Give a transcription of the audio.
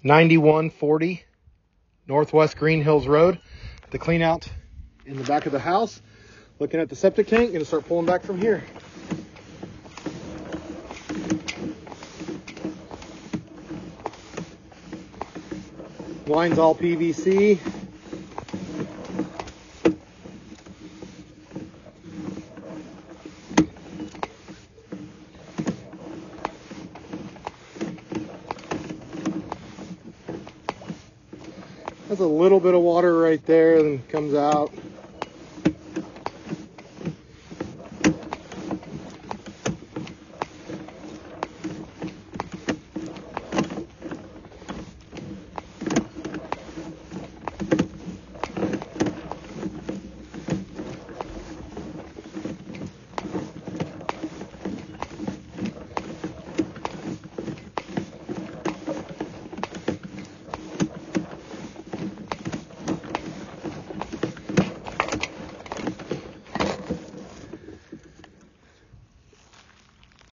9140 Northwest Green Hills Road. The clean out in the back of the house. Looking at the septic tank, gonna start pulling back from here. Line's all PVC. Has a little bit of water right there and comes out.